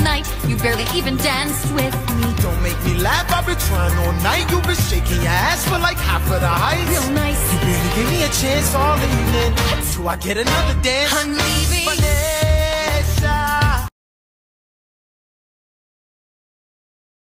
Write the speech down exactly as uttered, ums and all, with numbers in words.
night. You barely even danced with me. Don't make me laugh, I've been trying all night. You've been shaking your ass for like half of the height. Real nice. You barely gave me a chance all evening. Till I get another dance. I'm leaving.